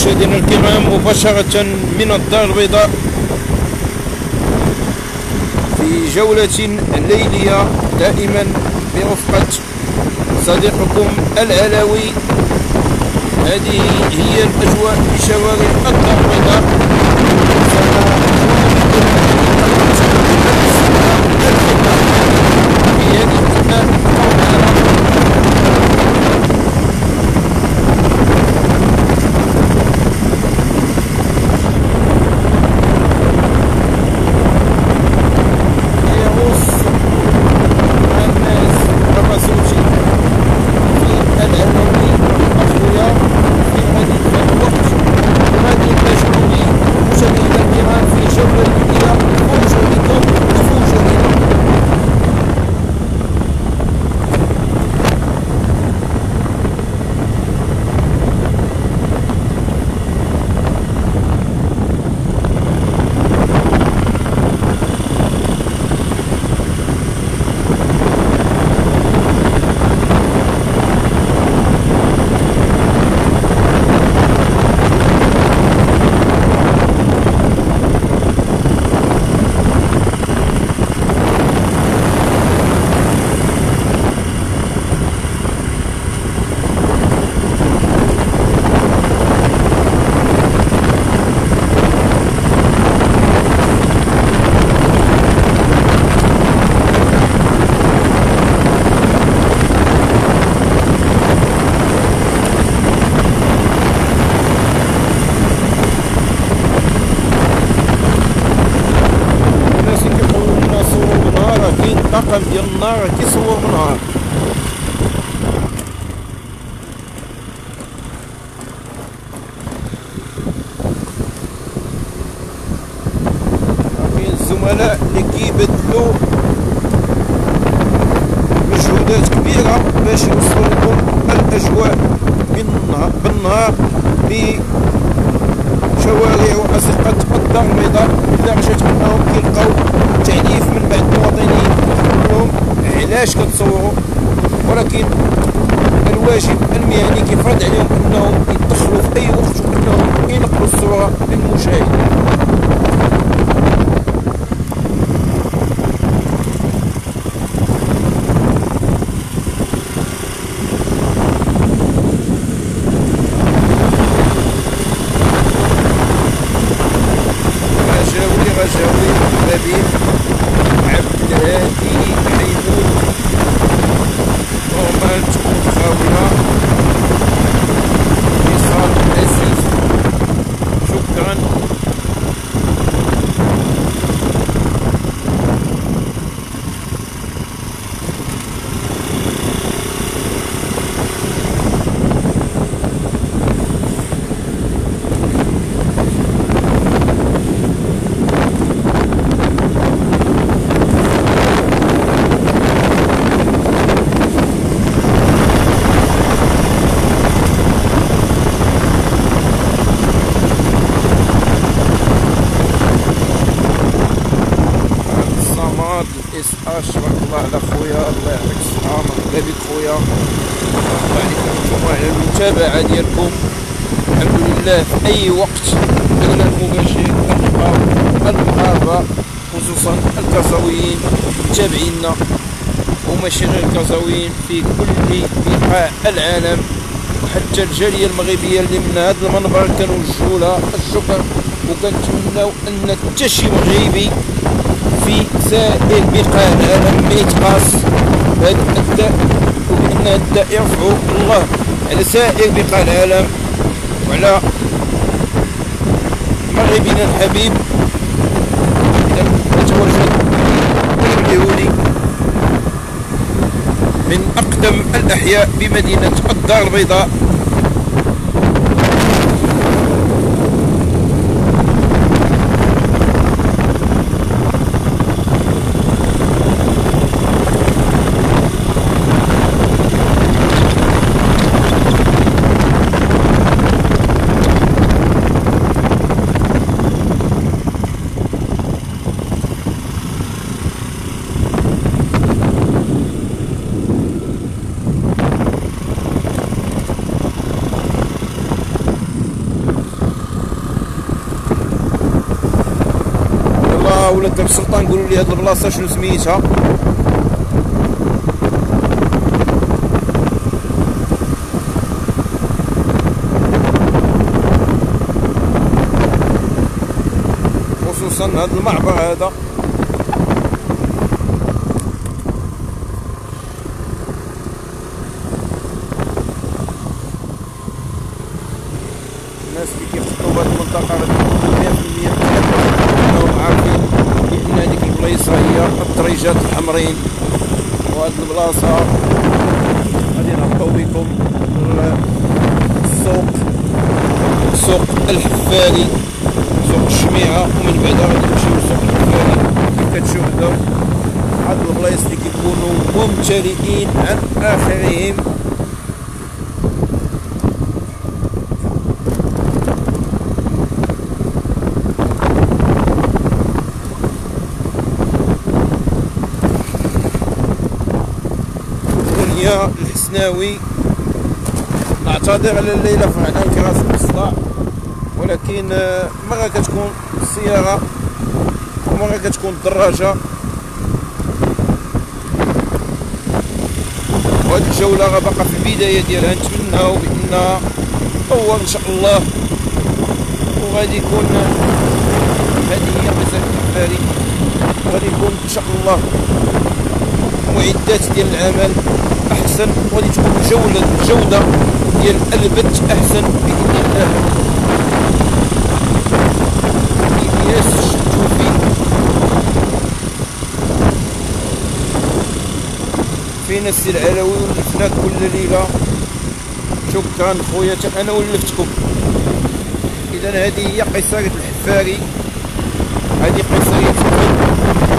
مشاهدينا الكرام مباشرة من الدار البيضاء في جولة ليلية دائما برفقة صديقكم العلوي. هذه هي الأجواء في شوارع الدار البيضاء. في هذه الأثناء الطاقم ديال النار كيصور من نهار. كاين الزملاء اللي كيبذلوا مجهودات كبيرة باش يوصلوا لكم الأجواء بالنهار بشوارع وأزقة الدار البيضاء، لدرجة أنهم كيلقاو تعنيف من بعض المواطنين لهم علاش كتصوروا، ولكن الواجب المهني كيفرض عليهم انهم يدخلوا في اي وقت وانهم ينقلوا الصوره للمشاهد. رجاوي لبيب عبد الهادي حيمود رومانت خاوية وصال عزيز، شكرا. اشكرك الله على خويا، الله يعطيك الصحة، مرحبا بك خويا، الله عليكم وعلى المتابعة ديالكم. الحمد لله في أي وقت درنا المباشر كنلقاو المغاربة خصوصا الكازاويين متابعينا وماشي غير الكازاويين في كل بقاع العالم، وحتى الجالية المغربية اللي من هذا المنبر كنوجهوا لها الشكر، وكنتمناو أن حتى شي مغربي في سائر بقاع العالم ما يتقاص بهذا الداء، وبأن الداء يرفعه الله على سائر بقاع العالم وعلى مغربنا الحبيب. نتواجد اليهودي من أقدم الأحياء بمدينة الدار البيضاء. ولاد درب السلطان قولوا لي هاد البلاصه شنو سميتها. خصوصا هاد المعبر هذا الناس اللي كيخططوا بهاد المنطقه راه 100% انهم عارفين بان هذيك البلايصه هي الدريجات الحمرين. وهاد البلاصه غادي نهبطو بكم السوق، سوق الحفاري، سوق الشميعه، ومن بعدها غادي نمشيو لسوق الحفاري. كيف كتشوفوا هاد البلايص اللي كيكونوا ممتلئين عن اخرهم. الحسناوي نعتذر على الليله فرحنا كراس الصداع، ولكن مرة كتكون السيارة ومرة كتكون الدراجة. وهاد الجولة راه باقا في البداية ديالها، نتمناو بأنها تطور إن شاء الله، وغادي يكون هذه هي مزال الحفاري، وغادي يكون إن شاء الله معدات ديال العمل احسن، وغادي تكون الجوده ديال البث احسن باذن الله. الياس الشتوفي فينا السي العلوي ولفنا كل ليله. شكرا خويا، حتى انا ولفتكم. اذا هذه هي قيصريه الحفاري، هذه قيصريه الحفاري.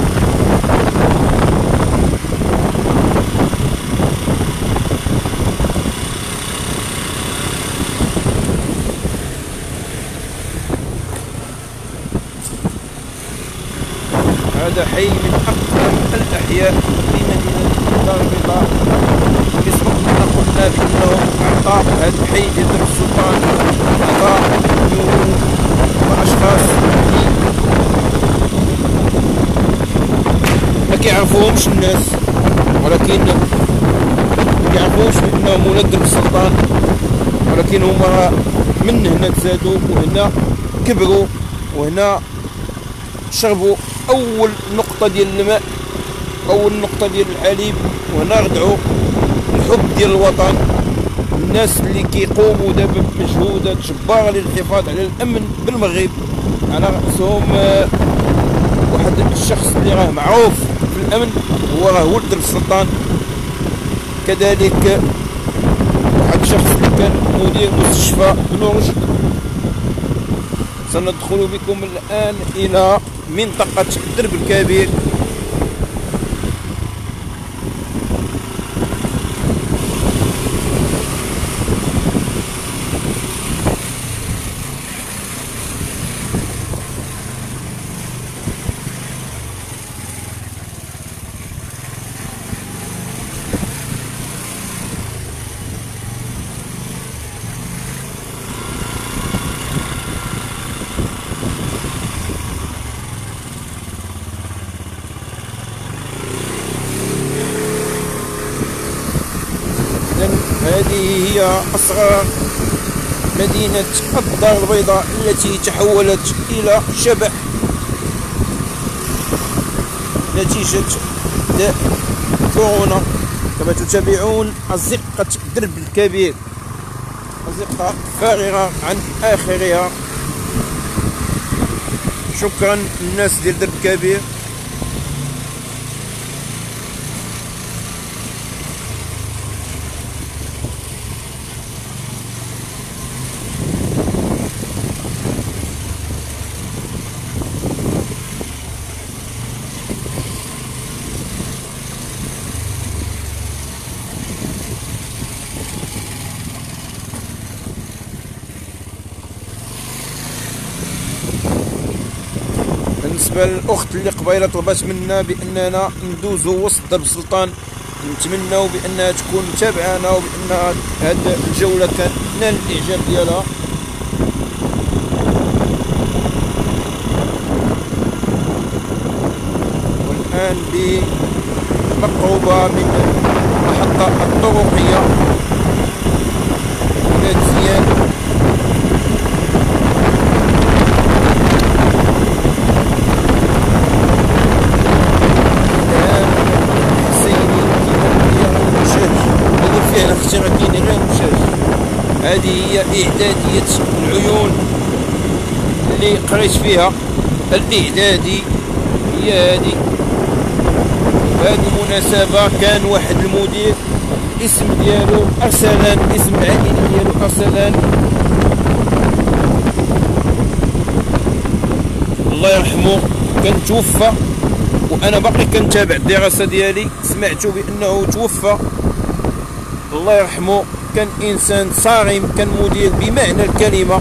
هذا حي من أقدم الأحياء في مدينة الدار البيضاء. يسبق أن قلنا بأنه أعطى هذا الحي ديال درب السلطان أعطى نور وأشخاص ما كيعرفوهمش الناس، ولكن ما كيعرفوش بأنهم ولاد درب السلطان، ولكن هما من هنا تزادوا وهنا كبروا وهنا شربوا اول نقطه ديال الماء، اول نقطه ديال الحليب، وهنا رجعوا الحب ديال الوطن. الناس اللي كيقوموا دابا بمجهودات جباره للحفاظ على الامن بالمغرب، على راسهم واحد الشخص اللي راه معروف في الامن هو راه ولد درب السلطان. كذلك واحد الشخص اللي كان مدير مستشفى بن رشد. سندخل بكم الان الى منطقة درب الكبير. هذه هي أسرار مدينة الدار البيضاء التي تحولت إلى شبح نتيجة داء كورونا. كما تتابعون أزقة درب الكبير، أزقة فارغة عن آخرها. شكرا للناس ديال درب الكبير. بالنسبه للاخت اللي قبيله طلبت منا باننا ندوزو وسط درب السلطان، نتمناو بانها تكون متابعانا وبان هاد الجوله كانت نال الاعجاب ديالها. مقروبة من المحطة الطرقية ولاد زيان. فعلا اختي راه كاين غير مشاش. هذه هي اعدادية العيون اللي قريت فيها الاعدادي، هي هذه. بهذه المناسبة كان واحد المدير اسم ديالو ارسلان، اسم العائلي ديالو ارسلان، الله يرحمه، كان توفى وانا باقي كنتابع الدراسة ديالي. سمعت بانه توفى، الله يرحمه. كان انسان صارم، كان مدير بمعنى الكلمه.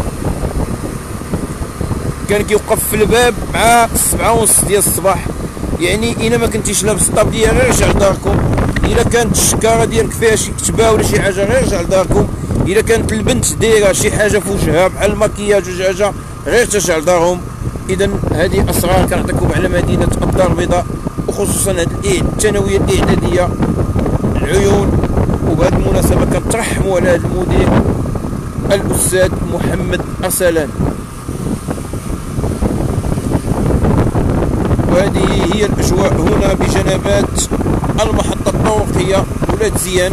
كان كيوقف في الباب مع 7:30 ديال الصباح، يعني الا ما كنتيش لابس الطابليه غير رجع لداركم، الا كانت الشكاره ديالك فيها شي كتبه ولا شي حاجه غير رجع لداركم، الا كانت البنت دايره شي حاجه في وجهها بحال المكياج ولا حاجه غير ترجع لدارهم. اذا هذه اسرار كنعطيكم على مدينه الدار البيضاء، وخصوصا هذه الثانويه الاعداديه العيون. وبهذه المناسبة كنترحموا على هذا المدير الأستاذ محمد أرسلان. وهذه هي الأجواء هنا بجنبات المحطة الطرقية ولاد زيان.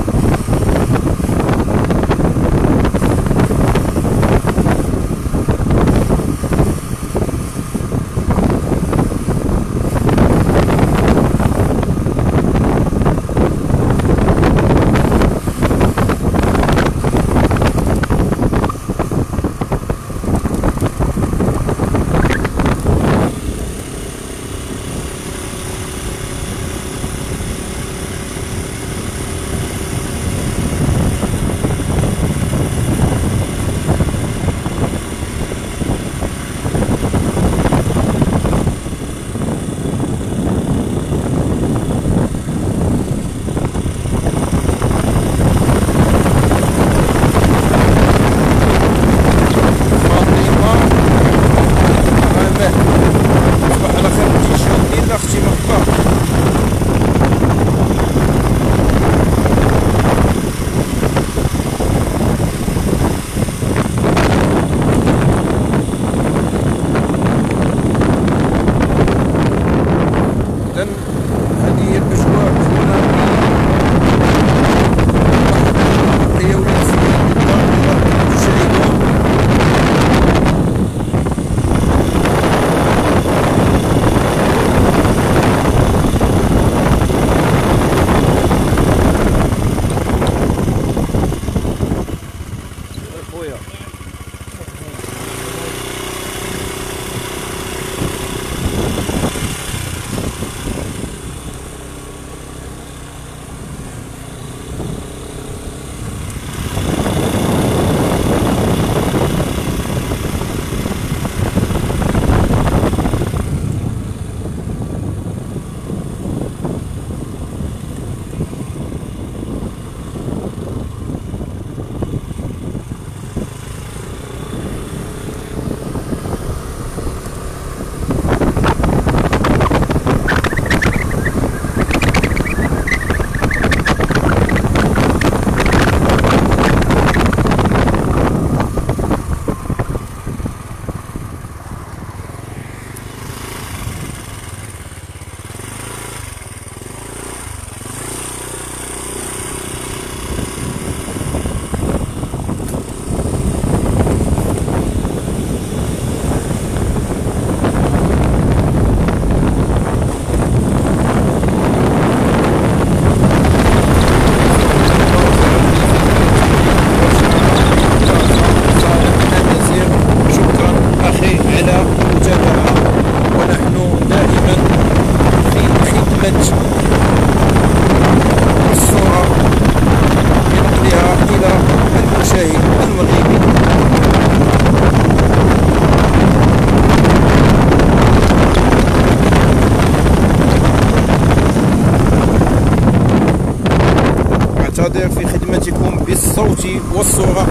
نعتذر في خدمتكم بالصوت والصورة.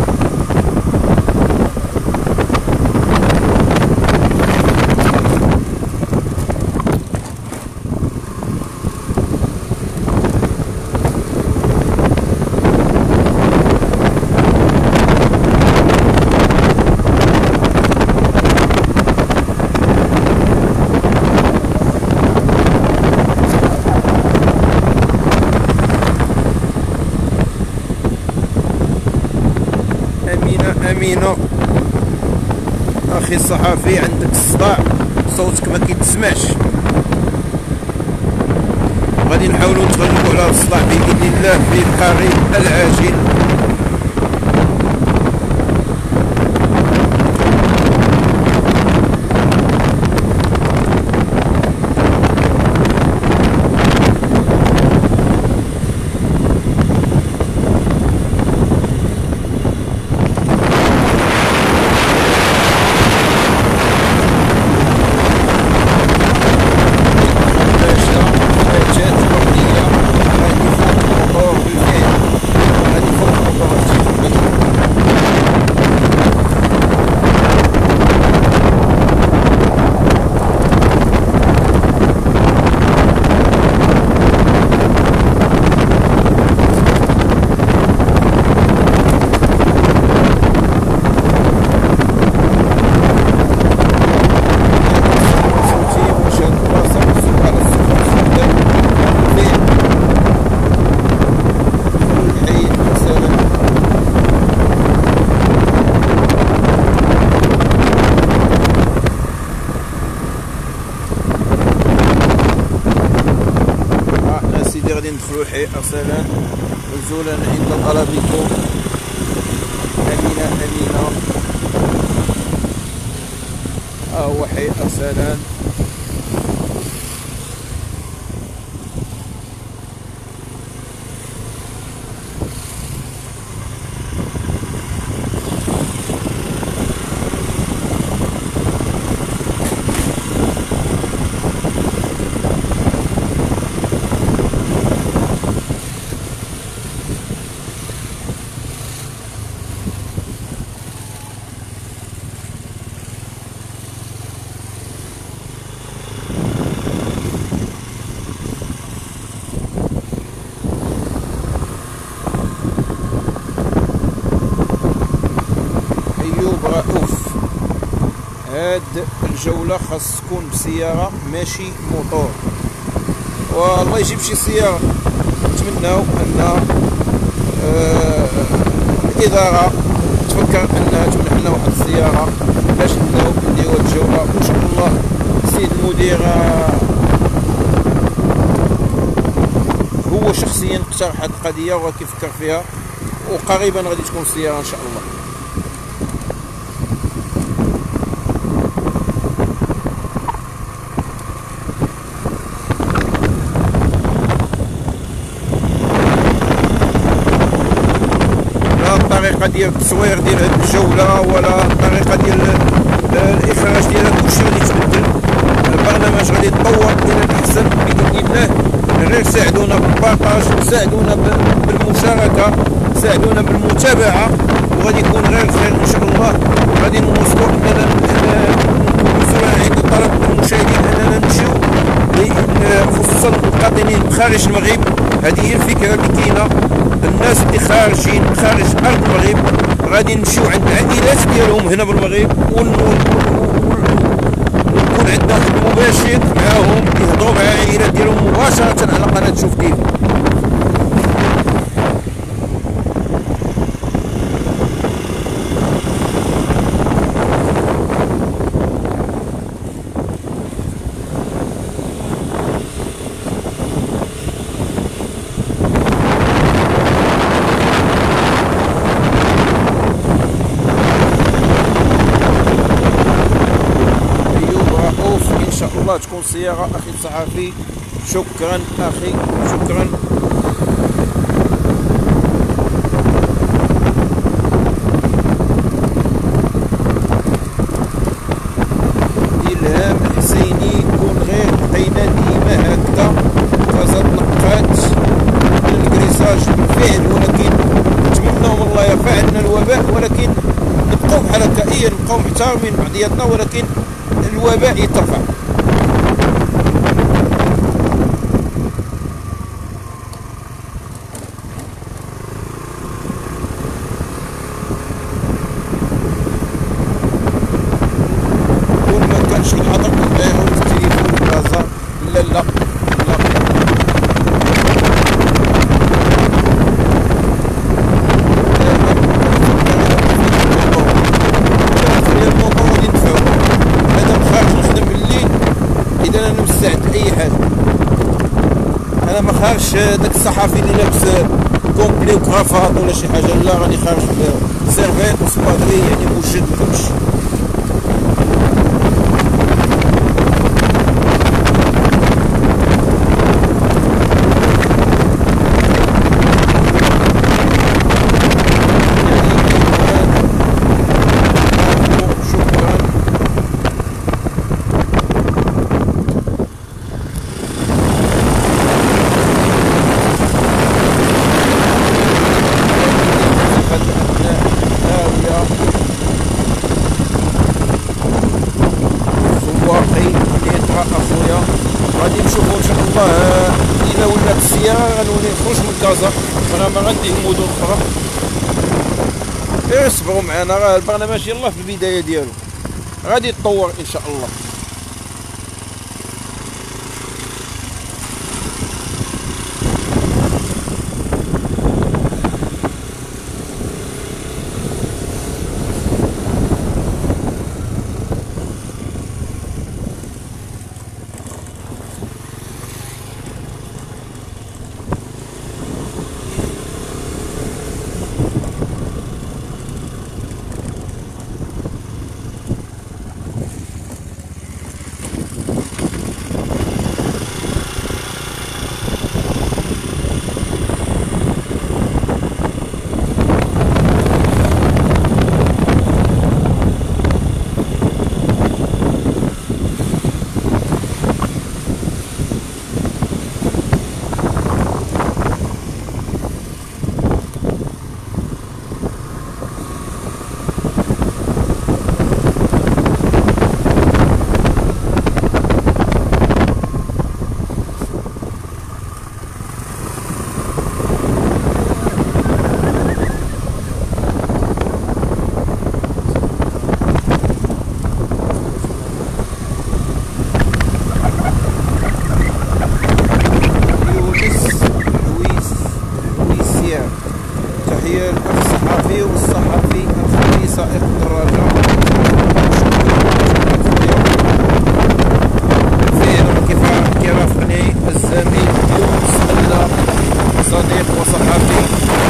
أمينة. أخي الصحفي عندك الصداع، صوتك ما كيتسمعش. غادي نحاولوا نتغلبوا على الصداع بإذن الله في القريب العاجل. غادي ندخلوا حي أرسلان نزولا عند طلبكم. أمينة أمينة، ها هو حي أرسلان. هاد الجولة خاص تكون بسيارة ماشي موطور، والله يجيب شي سيارة. نتمناو أن الإدارة تفكر أنها تمنح لنا واحد السيارة باش نبداو نديرو هاد الجولة. وإن شاء الله السيد المدير هو شخصيا اقترح هاد القضية وغادي يفكر فيها، وقريبا غادي تكون سيارة إن شاء الله. الطريقة ديال التصوير ديال هاد الجولة ولا الطريقة ديال الإخراج ديالها كلشي غادي يتبدل. البرنامج غادي يتطور إلى الأحسن بإذن الله. غير ساعدونا بالبارطاج، ساعدونا بالمشاركة، ساعدونا بالمتابعة، وغادي يكون غير خير إن شاء الله. غادي نوصلوا أننا نوصلوا عند طلب المشاهدين أننا نمشيو خصوصا القاطنين خارج المغرب. هذه هي الفكرة اللي كاينة. الناس اللي خارجين خارج ارض المغرب غادي نمشيو عند العائلات ديالهم هنا بالمغرب، ويكون عندنا واحد المباشر معاهم يهضروا مع العائلات ديالهم مباشرة على قناة شوف تيفي. الله تكون سيارة أخي الصحفي. شكرا أخي، شكرا. إلهام الحسيني كون غير بقينا ديما هكذا فازت نقات الكريساج بالفعل، ولكن نتمنى والله يرفع عنا الوباء، ولكن نبقاو بحال هكا، نبقاو محترمين بعضياتنا، ولكن الوباء يترفع. كانش الحظر كنبيعو التليفون بلازا. لا لا لا، خارج داك الصحفي اللي لابس كومبلي وكرافات ولا شي حاجه، لا راني خارج بسيرفيت وسبادري، يعني موجد كلشي. اخويا غادي نشوفو ان شاء الله الا ولات السياره غنولي نخرج من كازا، انا ما غنديه مدن اخرى. غير صبروا معنا، راه البرنامج يلاه في البدايه ديالو، غادي يتطور ان شاء الله. تحية للأخ الصحفي والصحفي الخفي سائق الدراجة. فين كيف كيرافقني الزميل يونس ملا، صديق وصحفي.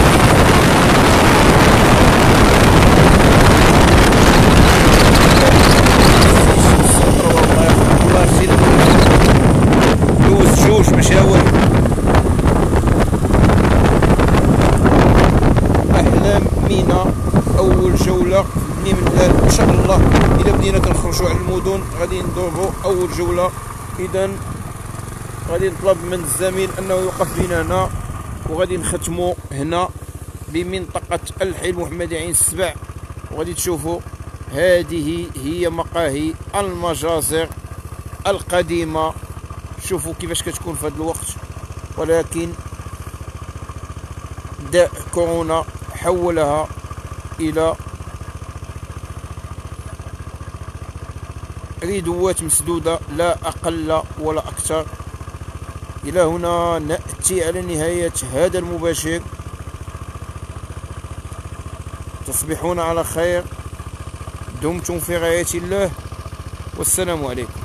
والله الله يرسل دوز جوج مشاور. مينا اول جوله بني من الان ان شاء الله. الا بدينا كنخرجوا على المدن غادي ندوروا اول جوله. اذا غادي نطلب من الزميل انه يوقف بنا هنا، وغادي نختموا هنا بمنطقه الحي المحمدي عين السبع. وغادي تشوفوا هذه هي مقاهي المجازر القديمه. شوفوا كيفاش كتكون في هذا الوقت، ولكن داء كورونا حولها إلى ريدوات مسدودة لا أقل ولا أكثر. إلى هنا نأتي على نهاية هذا المباشر. تصبحون على خير، دمتم في رعاية الله، والسلام عليكم.